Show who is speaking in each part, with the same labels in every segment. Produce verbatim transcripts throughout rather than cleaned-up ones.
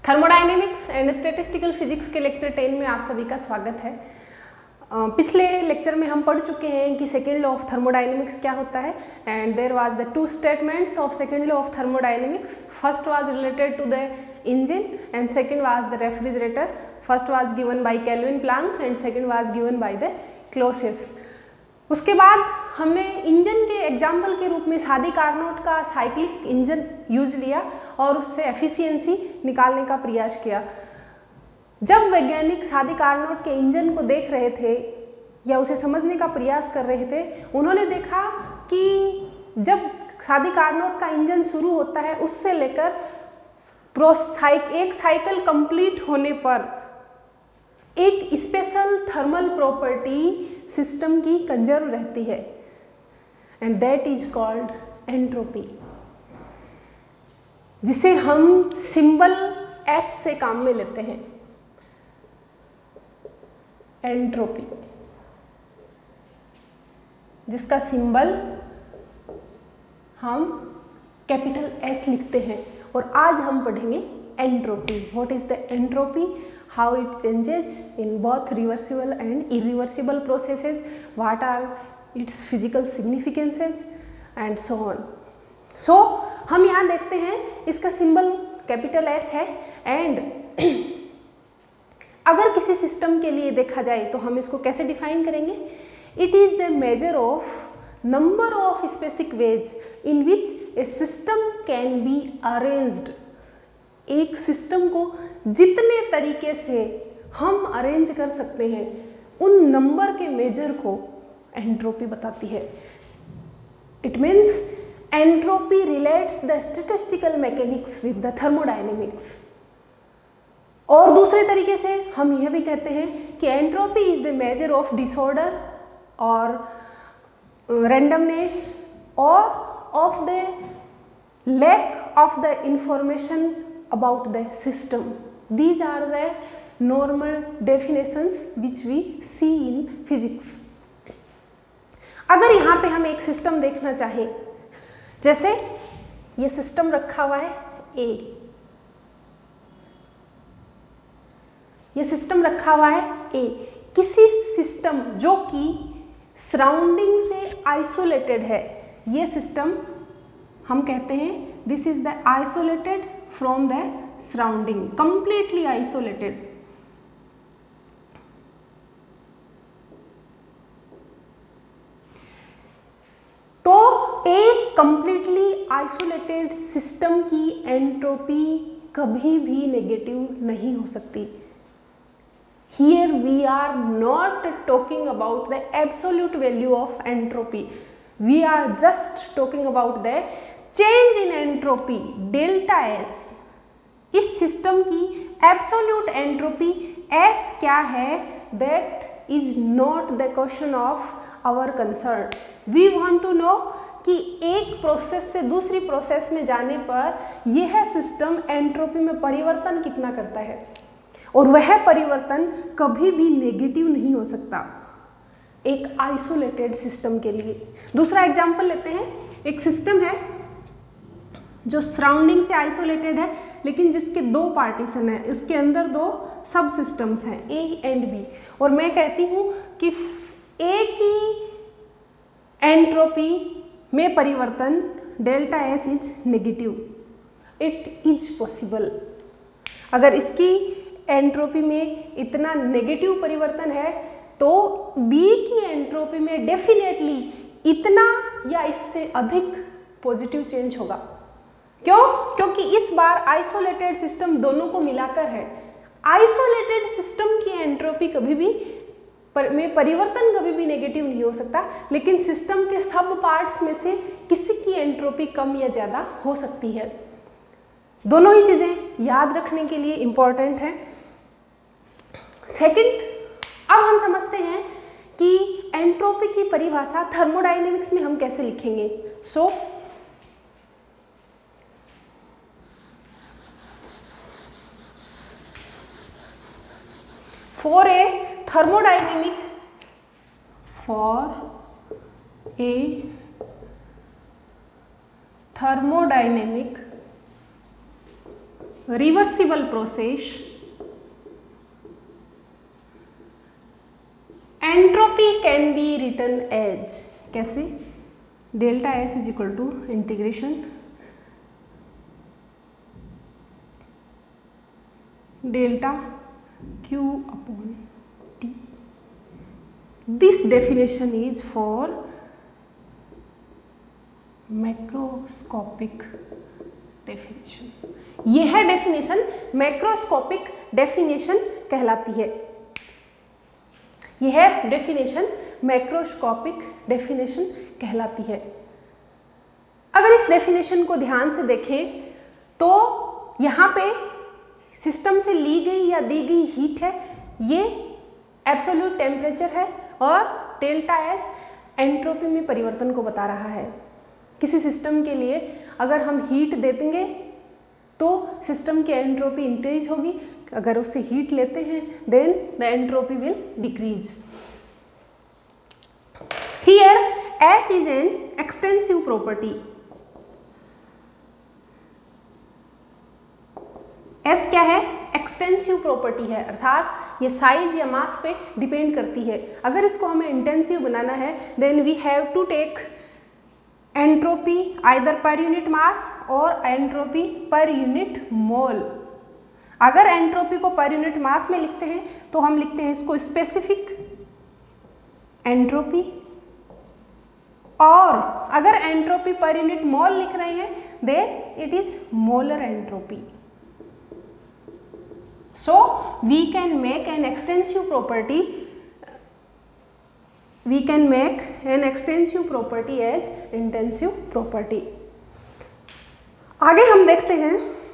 Speaker 1: Thermodynamics and statistical physics के lecture ten में आप सभी का स्वागत है। uh, पिछले लेक्चर में हम पढ़ चुके हैं कि सेकेंड लॉ ऑफ थर्मोडायनेमिक्स क्या होता है and there was the two statements of second law of thermodynamics. First was related to the engine and second was the refrigerator. First was given by Kelvin Planck and second was given by the Clausius. उसके बाद हमने engine के example के रूप में सादी Carnot का cyclic engine use लिया और उससे एफिशिएंसी निकालने का प्रयास किया। जब वैज्ञानिक सादी कार्नोट के इंजन को देख रहे थे या उसे समझने का प्रयास कर रहे थे, उन्होंने देखा कि जब सादी कार्नोट का इंजन शुरू होता है उससे लेकर प्रो एक साइकिल कंप्लीट होने पर एक स्पेशल थर्मल प्रॉपर्टी सिस्टम की कंजर्व रहती है and that is called entropy, जिसे हम सिंबल एस से काम में लेते हैं। एंट्रोपी जिसका सिंबल हम कैपिटल एस लिखते हैं और आज हम पढ़ेंगे entropy. What is the entropy, how it changes in both reversible and irreversible processes, what are its physical significances and so on. so हम यहाँ देखते हैं इसका सिंबल कैपिटल एस है एंड अगर किसी सिस्टम के लिए देखा जाए तो हम इसको कैसे डिफाइन करेंगे? It is the measure of number of specific ways in which a system can be arranged. एक सिस्टम को जितने तरीके से हम अरेंज कर सकते हैं उन नंबर के मेजर को एंट्रोपी बताती है। It means entropy relates the statistical mechanics with the thermodynamics. और दूसरे तरीके से हम यह भी कहते हैं कि entropy is the measure of disorder और रैंडमनेस और of the lack of the information about the system. These are the normal definitions which we see in physics. अगर यहाँ पे हम एक सिस्टम देखना चाहें, जैसे ये सिस्टम रखा हुआ है A, ये सिस्टम रखा हुआ है A, किसी सिस्टम जो कि सराउंडिंग से आइसोलेटेड है, ये सिस्टम हम कहते हैं this is the isolated from the surrounding, completely isolated. तो एक completely isolated system की एंट्रोपी कभी भी नेगेटिव नहीं हो सकती। Here we are not talking about the absolute value of entropy. We are just talking about the change in entropy delta S. इस system की एब्सोल्यूट एंट्रोपी एस क्या है, that is not the question of our concern. We want to know कि एक process से दूसरी process में जाने पर यह सिस्टम एंट्रोपी में परिवर्तन कितना करता है और वह परिवर्तन कभी भी नेगेटिव नहीं हो सकता एक आइसोलेटेड सिस्टम के लिए। दूसरा एग्जांपल लेते हैं। एक सिस्टम है जो सराउंडिंग से आइसोलेटेड है लेकिन जिसके दो पार्टीशन है, इसके अंदर दो सब सिस्टम्स हैं ए एंड बी, और मैं कहती हूँ कि ए की एंट्रोपी में परिवर्तन delta S is negative. It is possible. अगर इसकी एंट्रोपी में इतना नेगेटिव परिवर्तन है तो बी की एंट्रोपी में डेफिनेटली इतना या इससे अधिक पॉजिटिव चेंज होगा। क्यों? क्योंकि इस बार आइसोलेटेड सिस्टम दोनों को मिलाकर है। आइसोलेटेड सिस्टम की एंट्रोपी कभी भी पर, में परिवर्तन कभी भी नेगेटिव नहीं हो सकता, लेकिन सिस्टम के सब पार्ट्स में से किसी की एंट्रोपी कम या ज़्यादा हो सकती है। दोनों ही चीज़ें याद रखने के लिए इम्पॉर्टेंट है। सेकंड, अब हम समझते हैं कि एंट्रोपी की परिभाषा थर्मोडायनेमिक्स में हम कैसे लिखेंगे। So so, for a thermodynamic for a thermodynamic reversible process, entropy can be written as, कैसे, delta S is equal to integration delta Q upon T. This definition is for macroscopic definition. यह definition macroscopic definition कहलाती है। यह definition macroscopic definition कहलाती है। अगर इस definition को ध्यान से देखें तो यहाँ पे सिस्टम से ली गई या दी गई हीट है, ये एब्सोल्यूट टेम्परेचर है, और डेल्टा एस एंट्रोपी में परिवर्तन को बता रहा है। किसी सिस्टम के लिए अगर हम हीट दे देंगे तो सिस्टम की एंट्रोपी इंक्रीज होगी, अगर उससे हीट लेते हैं then the entropy will decrease. Here S is an extensive property. S क्या है? एक्सटेंसिव प्रॉपर्टी है, अर्थात ये साइज या मास पे डिपेंड करती है। अगर इसको हमें इंटेंसिव बनाना है then we have to take entropy either per unit mass और एंट्रोपी पर यूनिट मोल। अगर एंट्रोपी को पर यूनिट मास में लिखते हैं तो हम लिखते हैं इसको स्पेसिफिक एंट्रोपी, और अगर एंट्रोपी पर यूनिट मोल लिख रहे हैं then it is molar entropy. So we can make an extensive property, we can make an extensive property as intensive property. आगे हम देखते हैं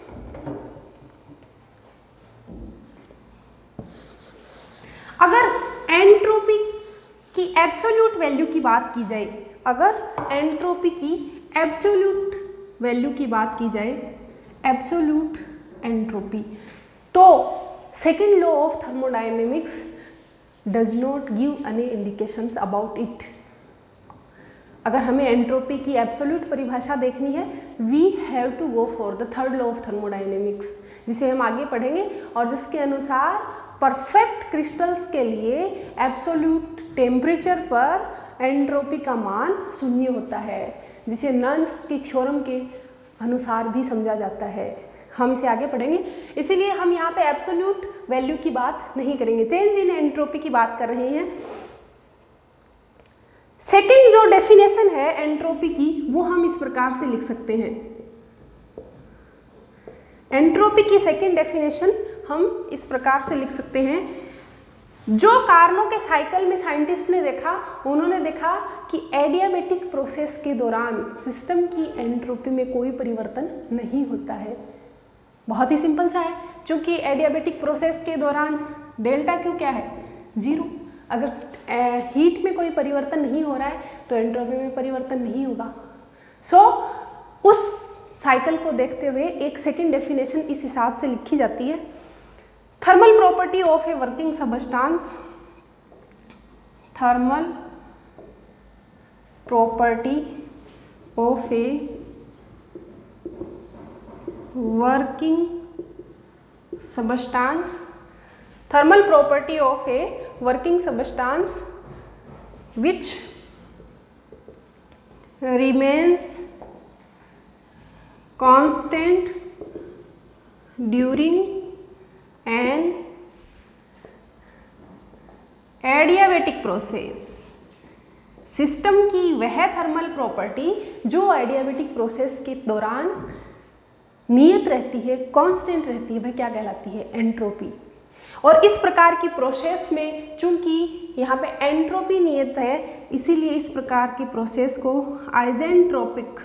Speaker 1: अगर एंट्रोपी की एब्सोल्यूट वैल्यू की बात की जाए, अगर एंट्रोपी की एब्सोल्यूट वैल्यू की बात की जाए, एब्सोल्यूट एंट्रोपी, तो second law of thermodynamics does not give any indications about it. अगर हमें एंट्रोपी की एब्सोल्यूट परिभाषा देखनी है we have to go for the third law of thermodynamics, जिसे हम आगे पढ़ेंगे, और जिसके अनुसार परफेक्ट क्रिस्टल्स के लिए एब्सोल्यूट टेम्परेचर पर एंट्रोपी का मान शून्य होता है, जिसे नर्न्स की थ्योरम के अनुसार भी समझा जाता है। हम इसे आगे पढ़ेंगे, इसीलिए हम यहाँ पे एब्सोल्यूट वैल्यू की बात नहीं करेंगे, चेंज इन एंट्रोपी की बात कर रहे हैं। सेकेंड जो डेफिनेशन है एंट्रोपी की वो हम इस प्रकार से लिख सकते हैं। एंट्रोपी की सेकेंड डेफिनेशन हम इस प्रकार से लिख सकते हैं। जो कारणों के साइकिल में साइंटिस्ट ने देखा, उन्होंने देखा कि एडियाबेटिक प्रोसेस के दौरान सिस्टम की एंट्रोपी में कोई परिवर्तन नहीं होता है। बहुत ही सिंपल सा है, क्योंकि एडियाबेटिक प्रोसेस के दौरान डेल्टा क्यू क्या है? जीरो। अगर हीट में कोई परिवर्तन नहीं हो रहा है तो एंट्रोपी में परिवर्तन नहीं होगा। सो so, उस साइकिल को देखते हुए एक सेकेंड डेफिनेशन इस हिसाब से लिखी जाती है। Thermal property of a working substance, thermal property of a working substance, thermal property of a working substance which remains constant during an adiabatic process। System की वह थर्मल प्रॉपर्टी जो एडियाबेटिक प्रोसेस के दौरान नियत रहती है, कांस्टेंट रहती है, वह क्या कहलाती है? एंट्रोपी। और इस प्रकार की प्रोसेस में चूंकि यहाँ पे एंट्रोपी नियत है, इसीलिए इस प्रकार की प्रोसेस को आइजेंट्रोपिक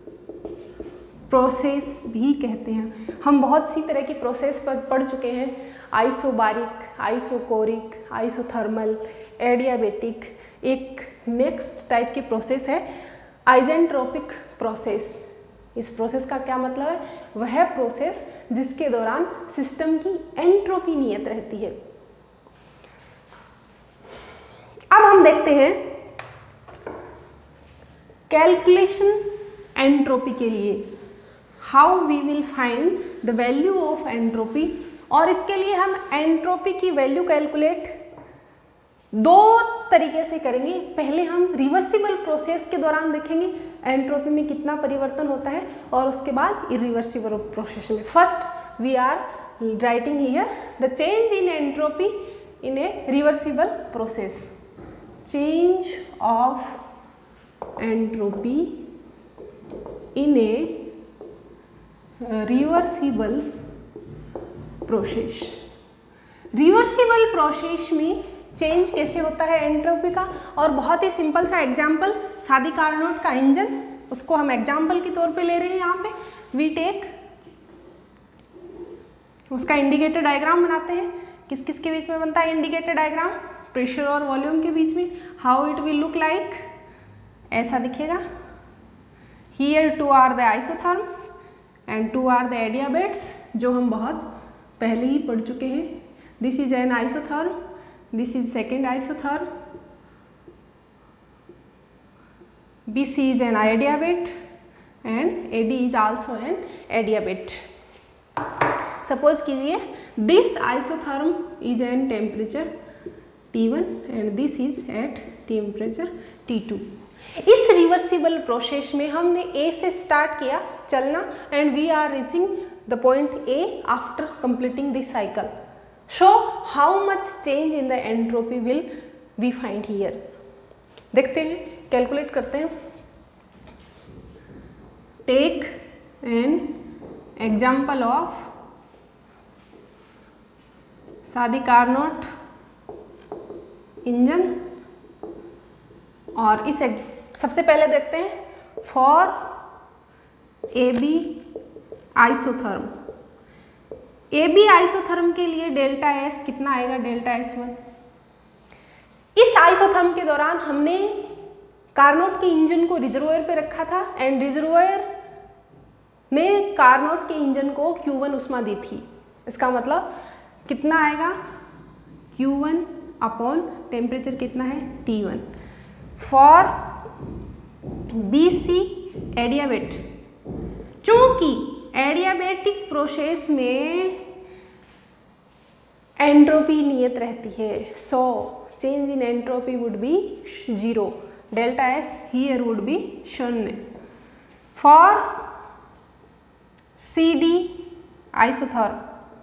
Speaker 1: प्रोसेस भी कहते हैं। हम बहुत सी तरह की प्रोसेस पर पढ़ चुके हैं, आइसोबारिक, आइसोकोरिक, आइसोथर्मल, एडियाबेटिक। एक नेक्स्ट टाइप की प्रोसेस है आइजेंट्रोपिक प्रोसेस। इस प्रोसेस का क्या मतलब है? वह प्रोसेस जिसके दौरान सिस्टम की एंट्रोपी नियत रहती है। अब हम देखते हैं कैलकुलेशन एंट्रोपी के लिए how we will find the value of entropy, और इसके लिए हम एंट्रोपी की वैल्यू कैलकुलेट दो तरीके से करेंगे। पहले हम रिवर्सिबल प्रोसेस के दौरान देखेंगे एंट्रोपी में कितना परिवर्तन होता है, और उसके बाद इरिवर्सिबल प्रोसेस में। First we are writing here the change in entropy in a reversible process. Change of entropy in a reversible process. Reversible process में चेंज कैसे होता है एंट्रोपी का, और बहुत ही सिंपल सा एग्जांपल, शादी कार्नोट का इंजन, उसको हम एग्जांपल के तौर पे ले रहे हैं। यहाँ पे वी टेक उसका इंडिकेटर डायग्राम बनाते हैं। किस किस के बीच में बनता है इंडिकेटर डायग्राम? प्रेशर और वॉल्यूम के बीच में। How it will look like, ऐसा दिखेगा। Here two are the isotherms and two are the adiabats, जो हम बहुत पहले ही पढ़ चुके हैं। This is an isotherm, this is second isotherm, B C is an adiabat and A D is also an adiabat. Suppose कीजिए this isotherm is an temperature T one and this is at temperature T two. इस reversible process में हमने A से start किया चलना and we are reaching the point A after completing this cycle. So how much change in the entropy will we find here? देखते हैं, calculate करते हैं। Take an example of Sadi Carnot engine, और इस सबसे पहले देखते हैं for A B isotherm. A B isotherm के लिए डेल्टा एस कितना आएगा? Delta S one. इस आइसोथर्म के दौरान हमने कार्नोट के इंजन को रिजर्वोयर पे रखा था एंड रिजर्वोयर ने कार्नोट के इंजन को क्यू वन उष्मा दी थी। इसका मतलब कितना आएगा? क्यू वन अपॉन टेम्परेचर कितना है? T one. For B C adiabat, चूंकि एडियाबेटिक प्रोसेस में एंट्रोपी नियत रहती है, so change in entropy would be zero. Delta S here would be शून्य। For C D isotherm,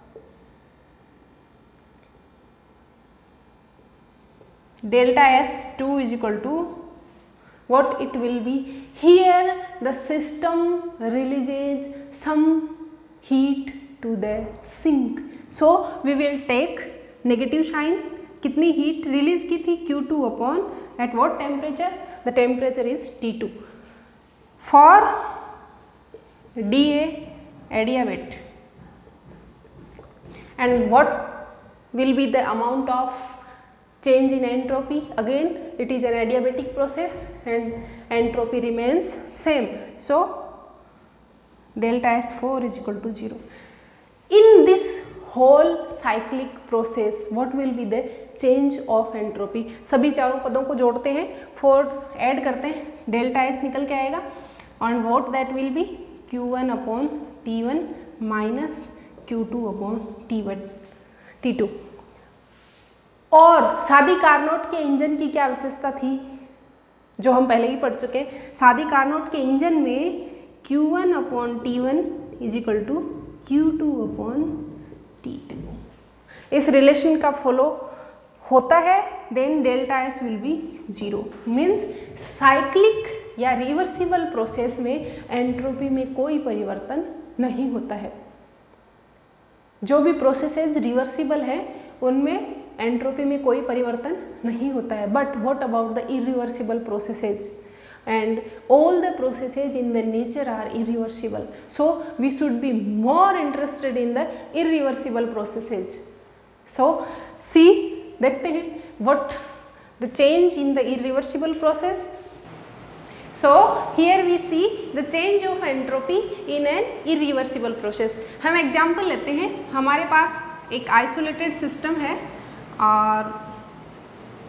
Speaker 1: delta S two is equal to what it will be? Here the system releases some heat to the sink, so we will take negative sign. कितनी heat release की थी? Q two upon at what temperature? The temperature is T two. For D A adiabat, and what will be the amount of change in entropy? Again it is an adiabatic process and entropy remains same, so delta S four is equal to zero. In this whole cyclic process what will be the change of entropy? सभी चारों पदों को जोड़ते हैं, four add करते हैं, delta S निकल के आएगा और what that will be Q one upon T one minus Q two upon T one T two. और शादी कार्नोट के इंजन की क्या विशेषता थी जो हम पहले ही पढ़ चुके हैं? शादी कार्नोट के इंजन में Q one upon T one is equal to Q two upon T two. इस रिलेशन का फॉलो होता है, then delta S will be zero. Means cyclic या रिवर्सिबल प्रोसेस में एंट्रोपी में कोई परिवर्तन नहीं होता है। जो भी प्रोसेसेस रिवर्सिबल है उनमें एंट्रोपी में कोई परिवर्तन नहीं होता है। But what about the irreversible processes? and all the processes in the nature are irreversible, so we should be more interested in the irreversible processes. So see, देखते हैं what the change in the irreversible process. So here we see the change of entropy in an irreversible process. हम example लेते हैं, हमारे पास एक isolated system है और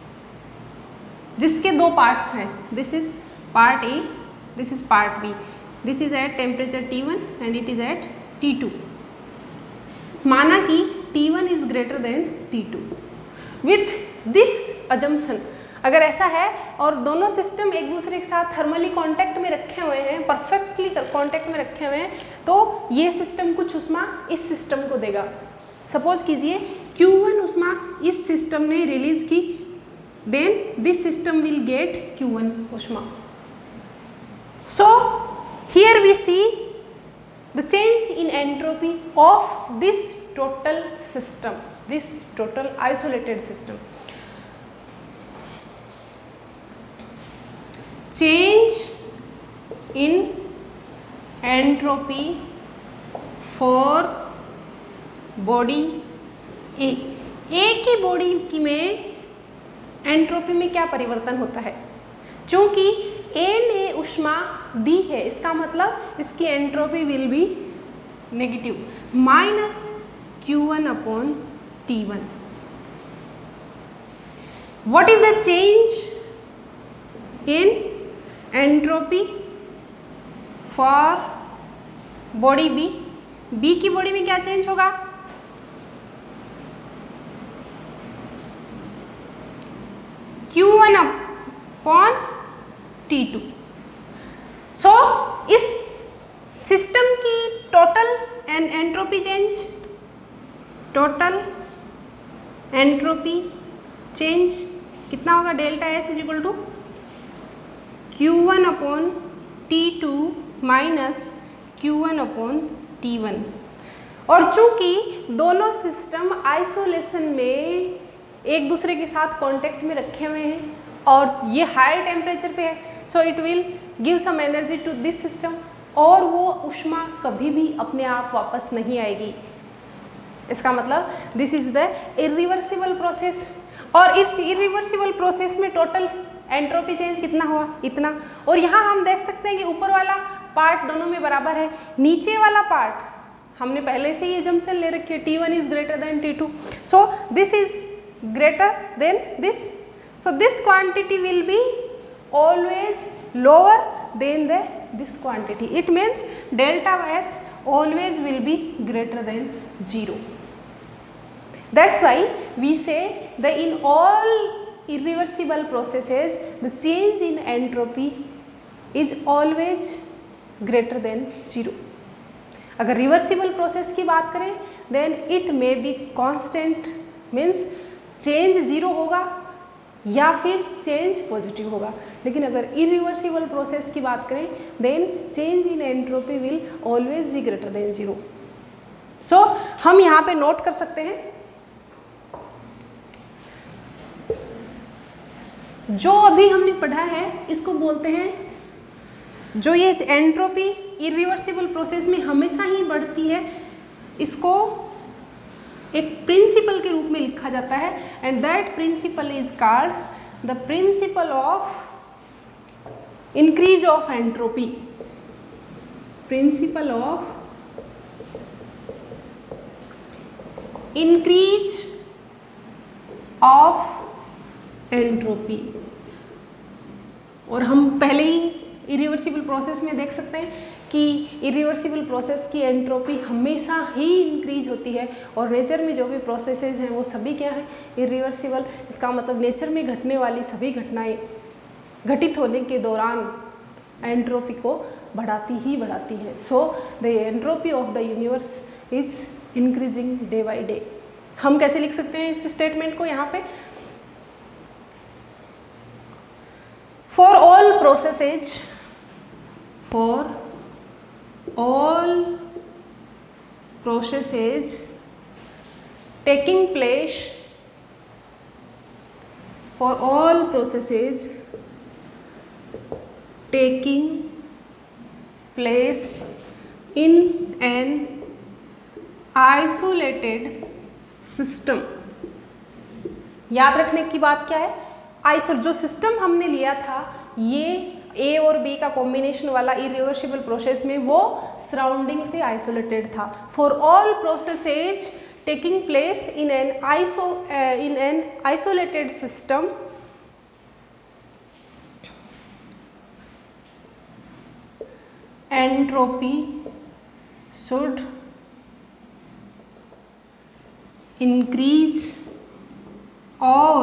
Speaker 1: जिसके दो पार्ट्स हैं, this is part A, this is part B. This is at temperature T one and it is at T two. माना कि T one is greater than T two. With this assumption, अगर ऐसा है और दोनों system एक दूसरे के साथ थर्मली कांटेक्ट में रखे हुए हैं, परफेक्टली कांटेक्ट में रखे हुए हैं, तो ये सिस्टम कुछ ऊष्मा इस सिस्टम को देगा। सपोज कीजिए क्यू वन ऊष्मा इस सिस्टम ने रिलीज की, then this system will get Q one ऊष्मा। So here we see the change in entropy of this total system, this total isolated system. Change in entropy for body A. A की body की में entropy में क्या परिवर्तन होता है? चूंकि ए ने ऊष्मा दी है, इसका मतलब इसकी entropy will be negative, minus Q one upon T one. What is the change in entropy for body B? B की बॉडी में क्या चेंज होगा? Q one upon T two. So इस सिस्टम की total and entropy change, total entropy change कितना होगा? Delta S is equal to Q one upon T two minus Q one upon T one. और चूंकि दोनों system isolation में एक दूसरे के साथ कांटेक्ट में रखे हुए हैं और ये हाई टेम्परेचर पे है, so it will give some energy to this system, और वो ऊष्मा कभी भी अपने आप वापस नहीं आएगी। इसका मतलब this is the irreversible process. और इस इरिवर्सिबल प्रोसेस में टोटल एंट्रोपी चेंज कितना हुआ? इतना। और यहाँ हम देख सकते हैं कि ऊपर वाला पार्ट दोनों में बराबर है, नीचे वाला पार्ट हमने पहले से ही जंक्शन ले रखी है, T one is greater than T two, so this is greater than this, so this quantity will be always lower than the this quantity. It means delta S always will be greater than zero. That's why we say that in all irreversible processes the change in entropy is always greater than zero. अगर reversible process की बात करें then it may be constant, means चेंज जीरो होगा या फिर change positive होगा। लेकिन अगर इरिवर्सिबल प्रोसेस की बात करें then change in entropy will always be greater than zero. So हम यहाँ पे नोट कर सकते हैं, जो अभी हमने पढ़ा है इसको बोलते हैं, जो ये एंट्रोपी इरिवर्सिबल प्रोसेस में हमेशा ही बढ़ती है, इसको एक प्रिंसिपल के रूप में लिखा जाता है, and that principle is called the principle of increase of entropy. Principle of increase of entropy. और हम पहले ही इरिवर्सिबल प्रोसेस में देख सकते हैं कि इरिवर्सिबल प्रोसेस की एंट्रोपी हमेशा ही इंक्रीज होती है, और नेचर में जो भी प्रोसेसेस हैं वो सभी क्या है? इरिवर्सिबल। इसका मतलब नेचर में घटने वाली सभी घटनाएं घटित होने के दौरान एंट्रोपी को बढ़ाती ही बढ़ाती है। So the entropy of the universe is increasing day by day. हम कैसे लिख सकते हैं इस स्टेटमेंट को यहाँ पे? For all processes, for all processes taking place, for all processes taking place in an isolated system। याद रखने की बात क्या है? आइसो जो सिस्टम हमने लिया था, ये ए और बी का कॉम्बिनेशन वाला इरिवर्सिबल प्रोसेस में, वो सराउंडिंग से आइसोलेटेड था। For all processes taking place in an iso in an isolated system, entropy should increase or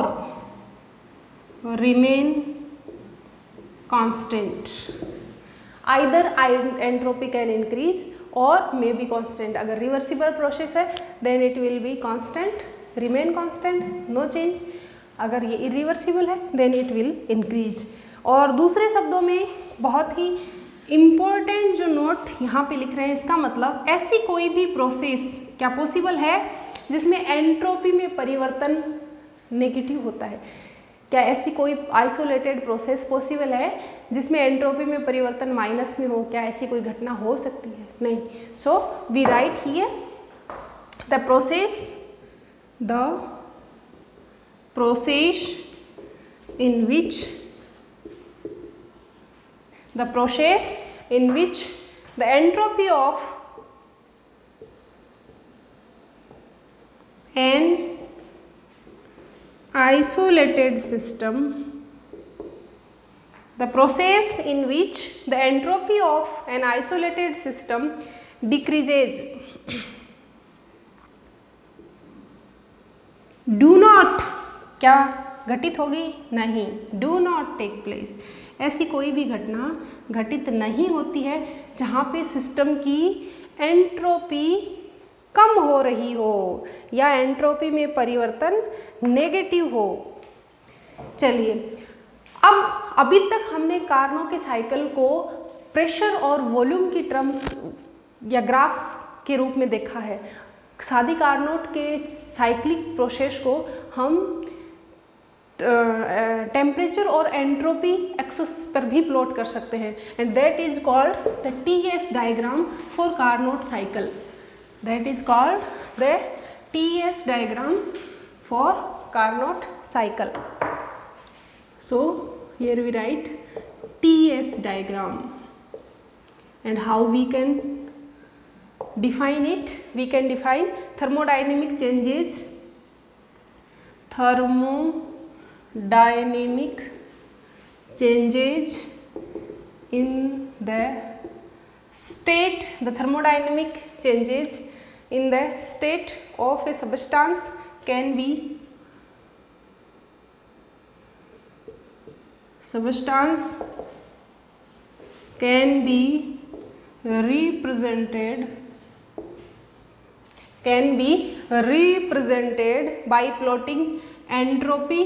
Speaker 1: remain constant. Either entropy can increase or may be constant. अगर reversible process है then it will be constant, remain constant, no change. अगर ये irreversible है then it will increase. और दूसरे शब्दों में बहुत ही इम्पोर्टेंट जो नोट यहाँ पे लिख रहे हैं, इसका मतलब ऐसी कोई भी प्रोसेस क्या पॉसिबल है जिसमें एंट्रोपी में परिवर्तन नेगेटिव होता है? क्या ऐसी कोई आइसोलेटेड प्रोसेस पॉसिबल है जिसमें एंट्रोपी में परिवर्तन माइनस में हो? क्या ऐसी कोई घटना हो सकती है? नहीं. So we write here the process the process in which the process in which the entropy of an isolated system the process in which the entropy of an isolated system decreases do not क्या घटित होगी? नहीं. do not take place. ऐसी कोई भी घटना घटित नहीं होती है जहाँ पे सिस्टम की एंट्रोपी कम हो रही हो या एंट्रोपी में परिवर्तन नेगेटिव हो. चलिए, अब अभी तक हमने कार्नोट के साइकिल को प्रेशर और वॉल्यूम की टर्म्स या ग्राफ के रूप में देखा है. सादी कार्नोट के साइक्लिक प्रोसेस को हम टेम्परेचर और एंट्रोपी एक्सिस पर भी प्लॉट कर सकते हैं and that is called the T S diagram for Carnot cycle. That is called the T S diagram for Carnot cycle. So here we write T S diagram and how we can define it? We can define thermodynamic changes, thermodynamic changes in the state, the thermodynamic changes in the state of a substance can be substance can be represented can be represented by plotting entropy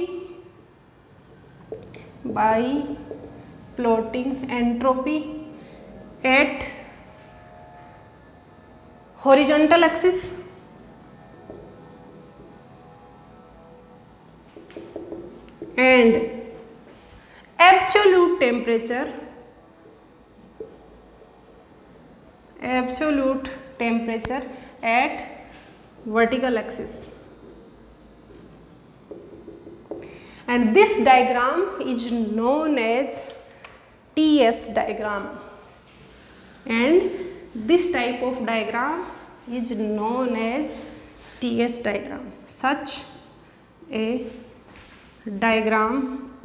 Speaker 1: by plotting entropy at horizontal axis and absolute temperature absolute temperature at vertical axis, and this diagram is known as T S diagram, and this type of diagram is known as T S diagram. Such a diagram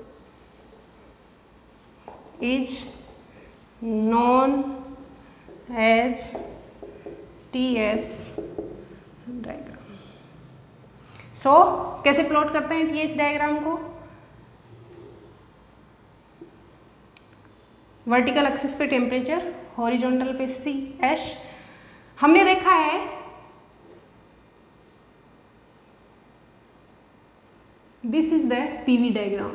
Speaker 1: is known as T S diagram. So कैसे plot करते हैं T S diagram को? Vertical axis पे temperature, horizontal पे C H. हमने देखा है this is the PV diagram.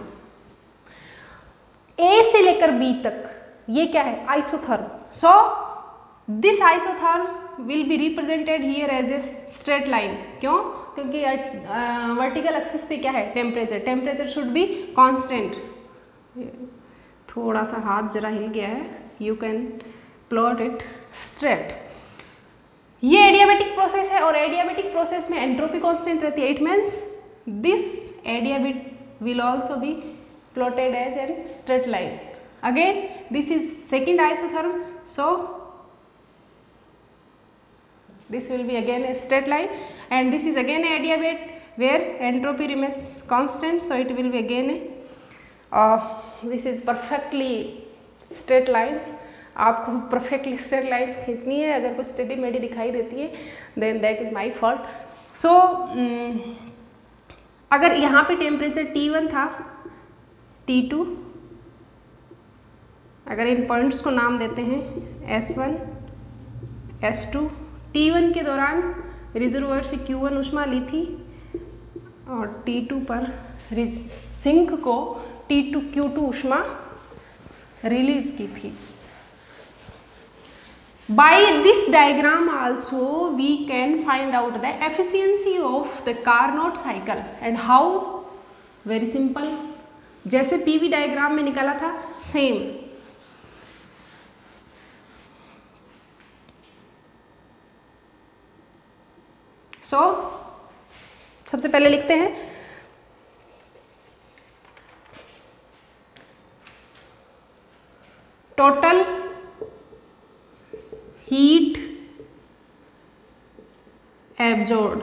Speaker 1: A से लेकर बी तक ये क्या है? Isotherm. So this isotherm will be represented here as a straight line. क्यों? क्योंकि वर्टिकल एक्सिस पे क्या है? Temperature. Temperature should be constant. थोड़ा सा हाथ जरा हिल गया है. You can plot it straight. ये एडियाबेटिक प्रोसेस है और एडियाबेटिक प्रोसेस में एंट्रोपी कांस्टेंट रहती है. It means this adiabat will also be plotted as an straight line. Again this is second isotherm. So this will be again a straight line, and this is again a adiabat where entropy remains constant, so it will be again a uh, this is perfectly straight lines. आपको perfect straight lines खींचनी है, अगर कुछ टेढ़ी मेढ़ी दिखाई देती है then that is my fault. So अगर यहाँ पे टेम्परेचर टी वन था, टी टू, अगर इन पॉइंट्स को नाम देते हैं S one, S two, T one के दौरान रिजर्वोयर से क्यू वन ऊष्मा ली थी और टी टू पर सिंक को टी टू क्यू टू ऊष्मा रिलीज की थी। By this diagram also we can find out the efficiency of the Carnot cycle and how, very simple, जैसे पीवी डायग्राम में निकाला था सेम। सो so, सबसे पहले लिखते हैं total heat absorbed,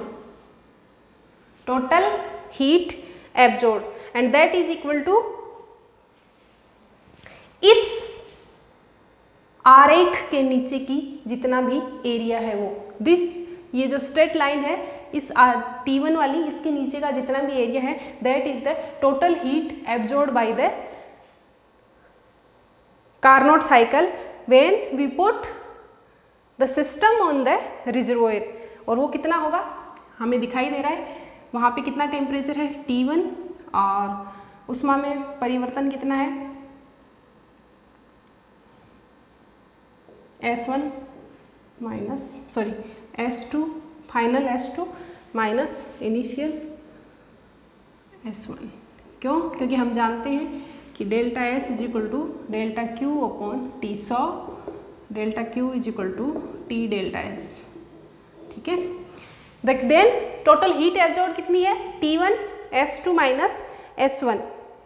Speaker 1: total heat absorbed and that is equal to, इस आरेख के नीचे की जितना भी एरिया है वो, दिस, ये जो स्ट्रेट लाइन है इस टी वन वाली, इसके नीचे का जितना भी एरिया है that is the total heat absorbed by the Carnot cycle when we put the system on the reservoir. और वो कितना होगा हमें दिखाई दे रहा है, वहाँ पे कितना टेम्परेचर है टी वन और ऊष्मा में परिवर्तन कितना है S one minus sorry S two, final S two minus initial S one. क्यों? क्योंकि हम जानते हैं कि delta S is equal to delta Q upon T, so delta Q is equal to T delta S. ठीक है, then total heat absorb कितनी है T one S two minus S one.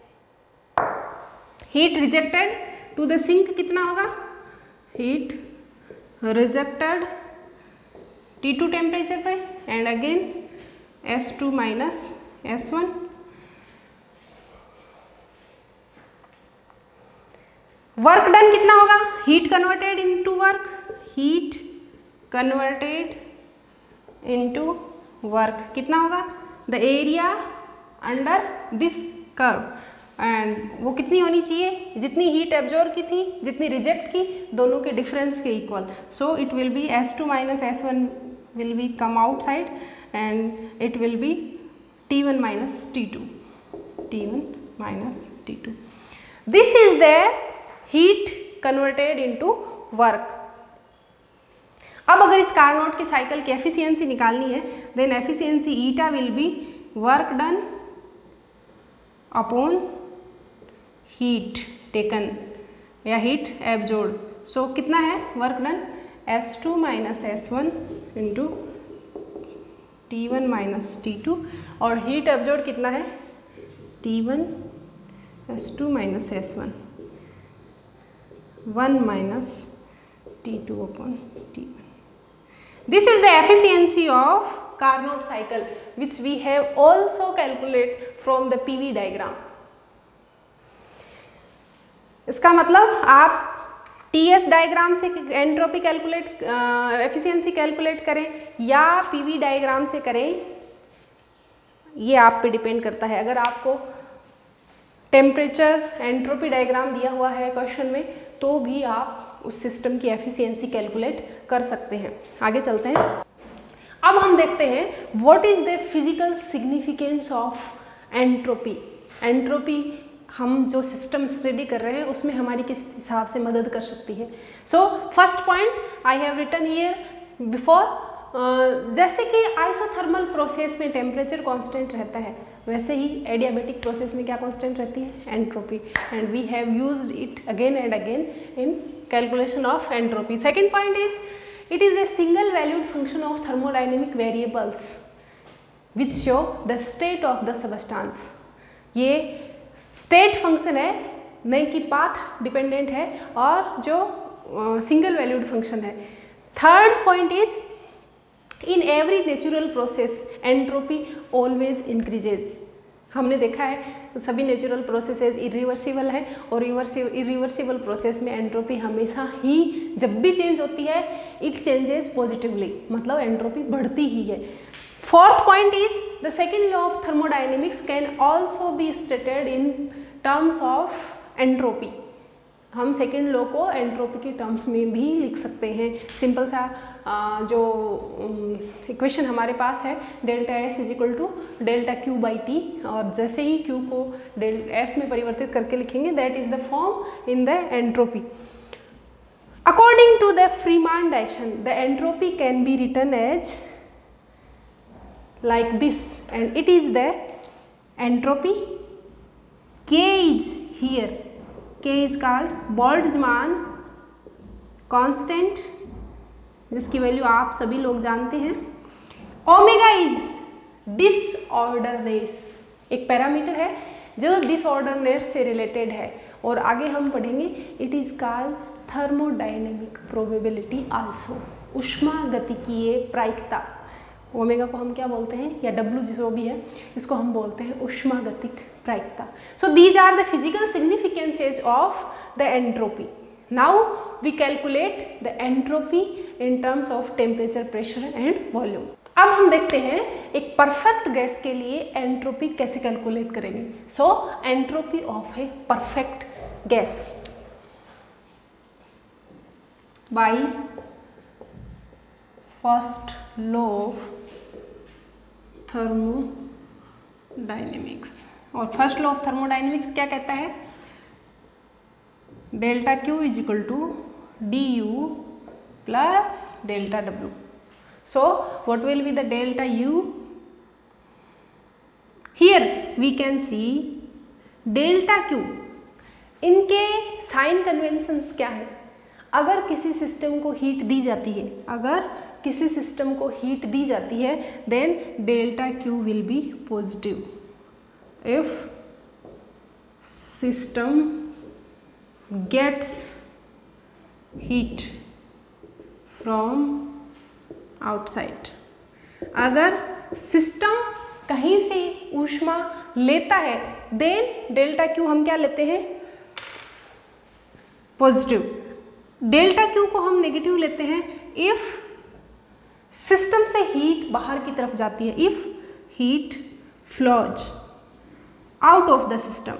Speaker 1: Heat rejected to the sink कितना होगा, heat rejected T two temperature पे and again S two minus S one. Work done कितना होगा, heat converted into work, heat converted into work कितना होगा, the area under this curve and वो कितनी होनी चाहिए, जितनी हीट एब्जॉर्ब की थी जितनी रिजेक्ट की, दोनों के डिफरेंस के इक्वल। So it will be S two minus S one will be come outside and it will be T one minus T two, T one minus T two. This is the heat converted into work. अब अगर इस Carnot की cycle की efficiency निकालनी है then efficiency eta will be work done upon heat taken या heat absorb. So कितना है work done S two minus S one into T one minus T two और हीट एब्जॉर्ब कितना है T one S two minus S one, one minus T two upon T one. This is the efficiency of Carnot cycle which we have also calculate from the P V diagram. इसका मतलब आप T S diagram से entropy calculate efficiency calculate करें या PV diagram से करें, ये आप पे डिपेंड करता है. अगर आपको टेम्परेचर एंट्रोपी डायग्राम दिया हुआ है क्वेश्चन में तो भी आप उस सिस्टम की एफिशिएंसी कैलकुलेट कर सकते हैं. आगे चलते हैं. अब हम देखते हैं what is the physical significance of entropy. Entropy हम जो सिस्टम स्टडी कर रहे हैं उसमें हमारी किस हिसाब से मदद कर सकती है. So first point I have written here before, जैसे कि आइसोथर्मल प्रोसेस में टेम्परेचर कांस्टेंट रहता है वैसे ही एडियाबेटिक प्रोसेस में क्या कांस्टेंट रहती है entropy, and we have used it again and again in calculation of entropy. Second point is it is a single valued function of thermodynamic variables which show the state of the substance. ये state function है, नहीं कि path dependent है, और जो single valued function है. Third point is in every natural process entropy always increases. हमने देखा है सभी नेचुरल प्रोसेसेस इरिवर्सिबल है और इरिवर्सिबल प्रोसेस में एंट्रोपी हमेशा ही जब भी चेंज होती है इट चेंजेस पॉजिटिवली, मतलब एंट्रोपी बढ़ती ही है। Fourth point is the second law of thermodynamics can also be stated in terms of entropy. हम सेकेंड लॉ को एंट्रोपी के टर्म्स में भी लिख सकते हैं। सिंपल सा आ, जो इक्वेशन हमारे पास है delta S is equal to delta Q by T, और जैसे ही क्यू को डेल एस में परिवर्तित करके लिखेंगे that is the form in the entropy. According to the Freeman Dyson the entropy can be written as like this and it is the entropy. K is here, K is called Boltzmann constant जिसकी value आप सभी लोग जानते हैं। Omega is disorderness, एक parameter है जो disorderness से रिलेटेड है, और आगे हम पढ़ेंगे it is called thermodynamic probability also, ऊष्मागतिकीय प्रायिकता। ओमेगा को हम क्या बोलते हैं, या डब्ल्यू जो भी है इसको हम बोलते हैं ऊष्मागतिक प्रायिकता। So these are the physical significances of the entropy. Now we calculate the entropy in terms of temperature, pressure and volume. अब हम देखते हैं एक परफेक्ट गैस के लिए एंट्रोपी कैसे कैलकुलेट करेंगे। So entropy of a perfect gas by first law of thermodynamics. और फर्स्ट लॉ ऑफ थर्मोडायनेमिक्स क्या कहता है, delta Q is equal to D U plus delta W. So what will be the delta U, here we can see delta Q. इनके sign conventions क्या है, अगर किसी system को हीट दी जाती है, अगर किसी सिस्टम को हीट दी जाती है then delta Q will be positive if system gets heat from outside. अगर सिस्टम कहीं से ऊष्मा लेता है देन डेल्टा क्यू हम क्या लेते हैं, पॉजिटिव। डेल्टा क्यू को हम नेगेटिव लेते हैं इफ सिस्टम से हीट बाहर की तरफ जाती है, if heat flows out of the system.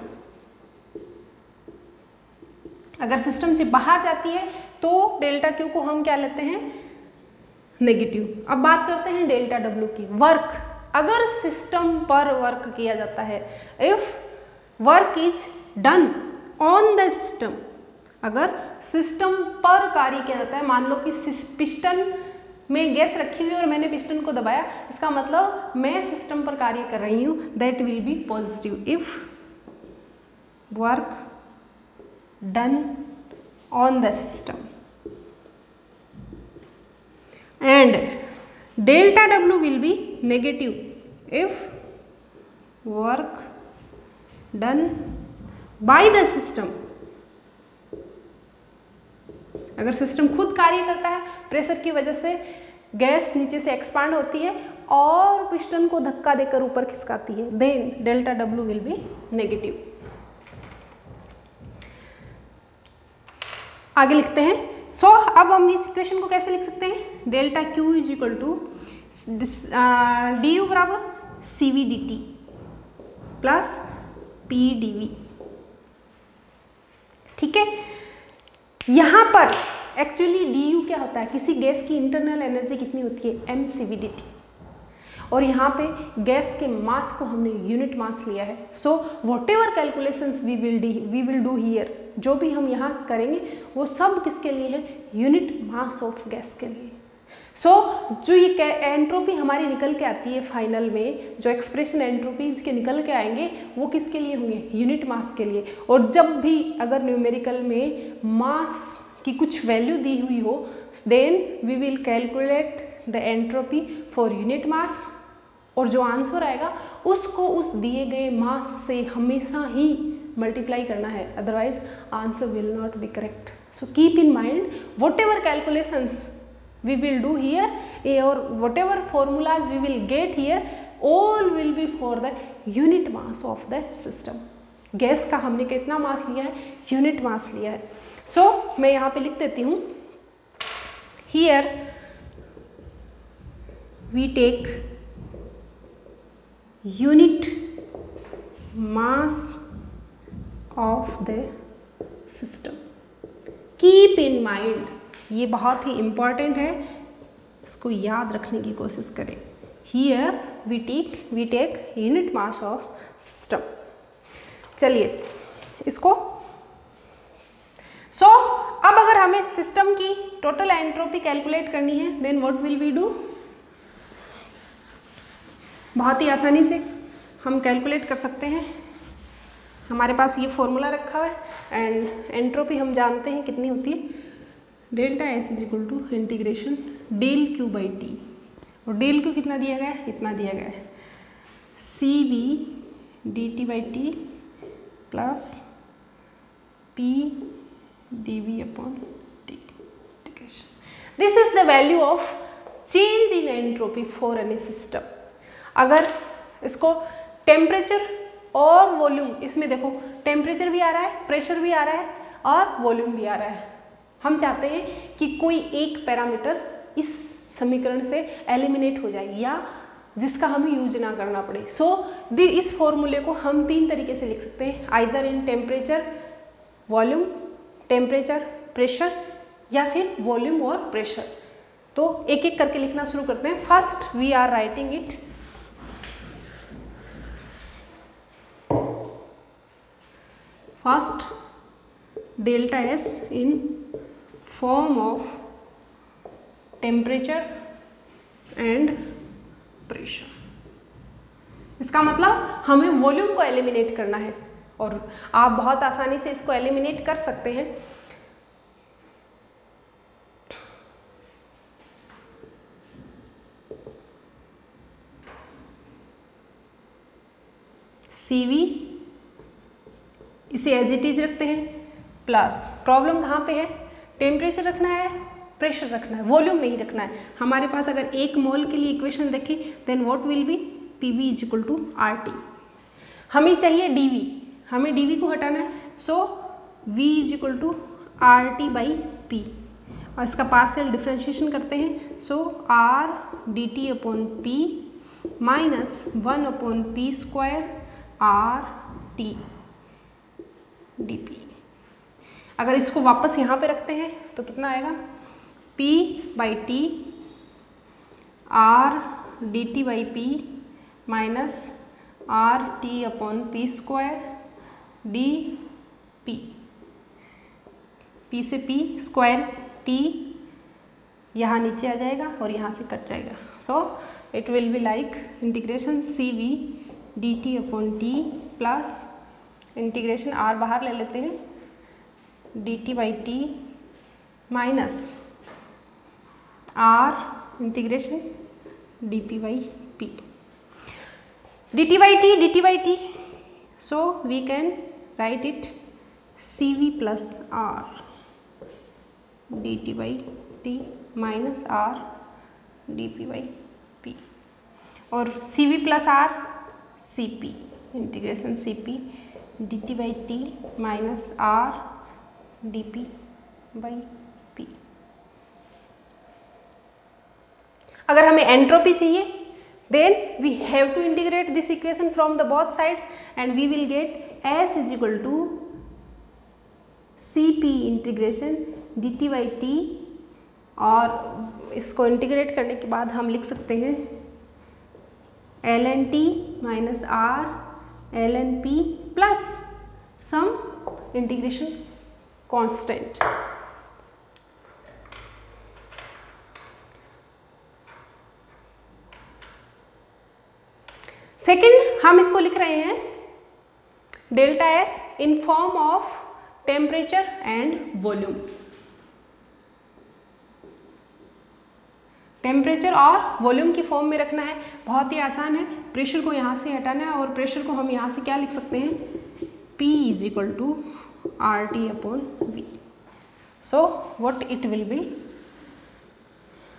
Speaker 1: अगर सिस्टम से बाहर जाती है तो डेल्टा क्यू को हम क्या लेते हैं, नेगेटिव। अब बात करते हैं डेल्टा डब्ल्यू की। वर्क, अगर सिस्टम पर वर्क किया जाता है, if work is done on the system, अगर सिस्टम पर कार्य किया जाता है, मान लो कि पिस्टन में गैस रखी हुई और मैंने पिस्टन को दबाया, इसका मतलब मैं सिस्टम पर कार्य कर रही हूँ, that will be positive if work done on the system. And delta W will be negative if work done by the system. अगर सिस्टम खुद कार्य करता है, प्रेशर की वजह से गैस नीचे से एक्सपांड होती है और पिस्टन को धक्का देकर ऊपर खिसकाती है, then delta W will be negative. आगे लिखते हैं। सो so, अब हम इस इक्वेशन को कैसे लिख सकते हैं, delta Q is equal to D U बराबर C V D T plus P D V. ठीक है, यहाँ पर एक्चुअली डी यू क्या होता है, किसी गैस की इंटरनल एनर्जी कितनी होती है, M C V D T, और यहाँ पे गैस के मास को हमने यूनिट मास लिया है। So whatever calculations we will D we will do here, जो भी हम यहाँ करेंगे वो सब किसके लिए है, यूनिट मास ऑफ गैस के लिए। सो so, जो ये एंट्रोपी हमारी निकल के आती है फाइनल में, जो एक्सप्रेशन एंट्रोपीज के निकल के आएंगे वो किसके लिए होंगे, यूनिट मास के लिए। और जब भी अगर न्यूमेरिकल में मास की कुछ वैल्यू दी हुई हो then we will calculate the entropy for unit mass, और जो आंसर आएगा उसको उस दिए गए मास से हमेशा ही मल्टीप्लाई करना है, otherwise answer will not be correct. So keep in mind whatever calculations we will do here or whatever formulas we will get here, all will be for the unit mass of the system. Gas का हमने कितना मास लिया है, unit mass लिया है। सो so, मैं यहाँ पे लिख देती हूँ, here we take unit mass of the system. Keep in mind, ये बहुत ही इंपॉर्टेंट है, इसको याद रखने की कोशिश करें। Here we take we take unit mass of system. चलिए इसको सो so, अब अगर हमें सिस्टम की टोटल एंट्रोपी कैलकुलेट करनी है, then what will we do? बहुत ही आसानी से हम कैलकुलेट कर सकते हैं। हमारे पास ये फॉर्मूला रखा है एंड एंट्रोपी हम जानते हैं कितनी होती है, delta S is equal to integration del Q by T, और डेल क्यू कितना दिया गया है, इतना दिया गया है, C V D T by T plus P D V upon T integration. This is the value of change in entropy for any system. अगर इसको टेम्परेचर और वॉल्यूम, इसमें देखो टेम्परेचर भी आ रहा है, प्रेशर भी आ रहा है और वॉल्यूम भी आ रहा है, हम चाहते हैं कि कोई एक पैरामीटर इस समीकरण से एलिमिनेट हो जाए या जिसका हमें यूज ना करना पड़े। सो so, इस फॉर्मूले को हम तीन तरीके से लिख सकते हैं, either in temperature volume, temperature pressure, या फिर वॉल्यूम और प्रेशर। तो एक एक करके लिखना शुरू करते हैं। First we are writing it, first delta S in form of temperature and pressure. इसका मतलब हमें वॉल्यूम को एलिमिनेट करना है और आप बहुत आसानी से इसको एलिमिनेट कर सकते हैं। सी वी इसे एज इट इज रखते हैं, प्लस प्रॉब्लम कहाँ पे है, टेम्परेचर रखना है, प्रेशर रखना है, वॉल्यूम नहीं रखना है। हमारे पास अगर एक मोल के लिए इक्वेशन देखें, then what will be P V is equal to R T. हमें चाहिए डी वी, हमें डी वी को हटाना है, so v is equal to R T by P, और इसका पार्शियल डिफ्रेंशिएशन करते हैं, so R D T upon P minus one upon P square R T D P. अगर इसको वापस यहाँ पे रखते हैं तो कितना आएगा, p by T R D T by P minus R T upon P square D P, p से p स्क्वायर t यहाँ नीचे आ जाएगा और यहाँ से कट जाएगा। So it will be like integration C V D T upon T plus integration r बाहर ले लेते हैं, D T by T minus R integration D P by P, D T by T D T by T, so we can write it C V plus R D T by T minus R D P by P, और C V plus R C P integration C P D T by T minus R D P by P. अगर हमें entropy चाहिए, then we have to integrate this equation from the both sides and we will get S is equal to C P integration dt by t, और इसको integrate करने के बाद हम लिख सकते हैं L N T minus R L N P plus some integration constant. Second हम इसको लिख रहे हैं delta S in form of temperature and volume. Temperature और वॉल्यूम की फॉर्म में रखना है, बहुत ही आसान है। प्रेशर को यहाँ से हटाना है और प्रेशर को हम यहाँ से क्या लिख सकते हैं, P is equal to R T upon V. So what it will be,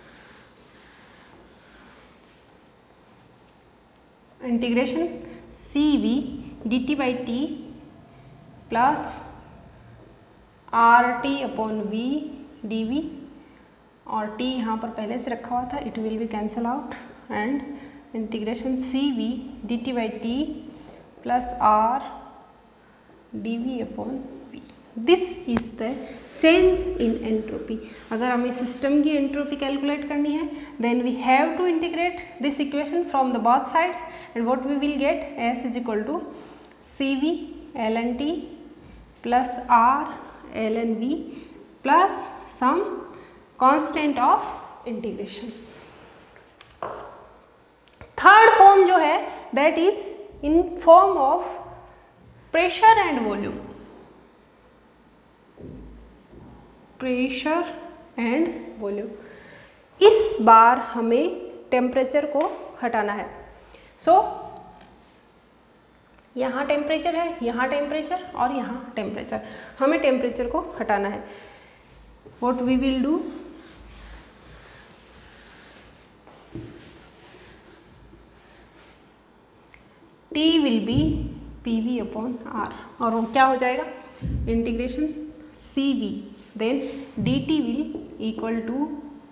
Speaker 1: integration C V D T by T plus R T upon V D V, और टी यहाँ पर पहले से रखा हुआ था, it will be cancel out, and integration C V D T by T plus R D V upon V. This is the change in entropy. अगर हमें सिस्टम की एंट्रोपी कैलकुलेट करनी है, then we have to integrate this equation from the both sides, and what we will get, S is equal to C V L N T plus R L N V plus some constant of integration. Third form जो है that is in form of pressure and volume, pressure and volume. इस बार हमें temperature को हटाना है। सो so, यहाँ temperature है, यहाँ टेम्परेचर और यहाँ टेम्परेचर, हमें टेम्परेचर को हटाना है। What we will do, T will be P V upon R, और वो क्या हो जाएगा, integration C V, then D T will equal to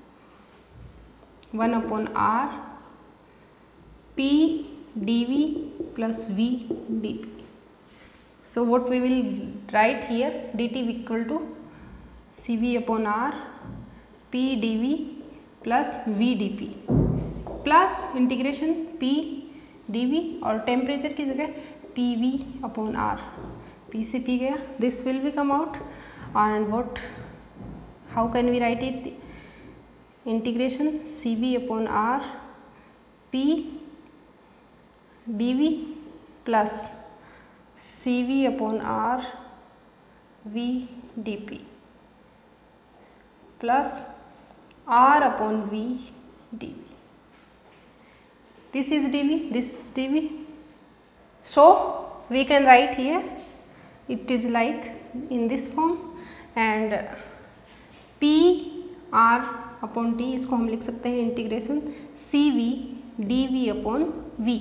Speaker 1: one upon R P D V plus V D P. So what we will write here, D T equal to C V upon R P D V plus V D P plus integration P D V, और temperature की जगह P V upon R, P से P गया, this will be come out, and what, how can we write it, integration C V upon R P D V plus C V upon R V D P plus R upon V D V. This is dV, this is dV. So we can write here, it is like in this form, and P R upon T, इसको हम लिख सकते हैं integration C V D V upon V